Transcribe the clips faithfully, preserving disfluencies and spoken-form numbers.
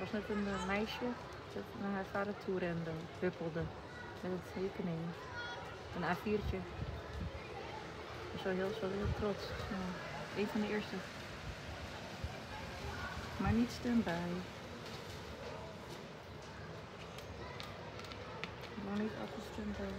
was met een uh, meisje dat naar haar vader toe rende, huppelde met een tekening. Een A viertje. Zo heel, zo heel trots. Ja. Een van de eerste. Maar niet standby. Gewoon niet altijd standby.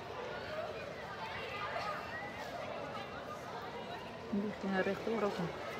Die ging rechtdoor ook nog.